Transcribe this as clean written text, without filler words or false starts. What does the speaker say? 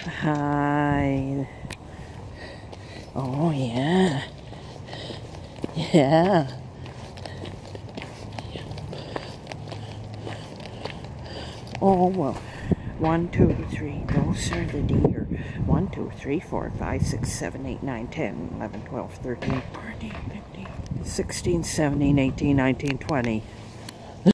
Hi. Oh, yeah. Yeah. Oh, well. 1, 2, 3. Those are the deer. 1, 2, 3, 4, 5, 6, 7, 8, 9, 10, 11, 12, 13, 14, 15, 16, 17, 18, 19, 20.